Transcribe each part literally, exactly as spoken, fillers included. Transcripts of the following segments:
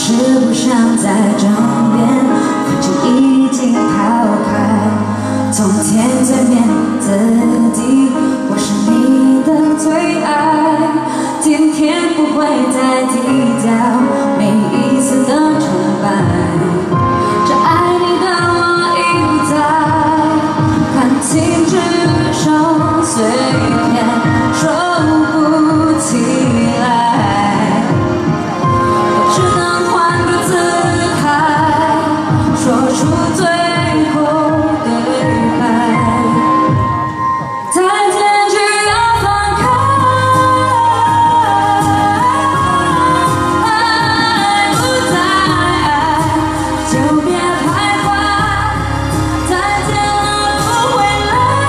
是不想在枕边，反正已经抛开。从天最面的地，我是你的最爱。今天不会再低调，每一次的崇拜，这爱你的我已在，看清只剩碎片，收不起来。 说出最后对白，再见只要放开，爱不再爱就别徘徊，再见了不回来，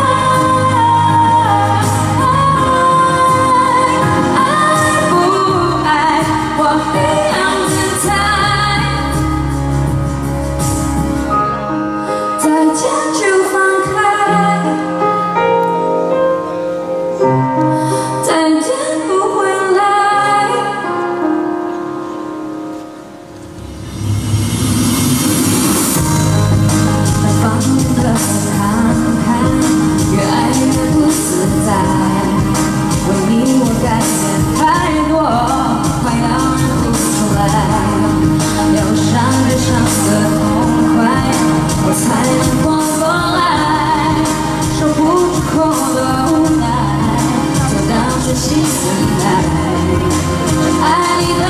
爱不爱我一样精彩。 再见就放开，再见不回来。南方的看看，越爱越不自在。为你我改变太多，快要认不出来。忧伤悲伤的痛快。 我才能活过来，守不住空的无奈，就当学习等待。爱你的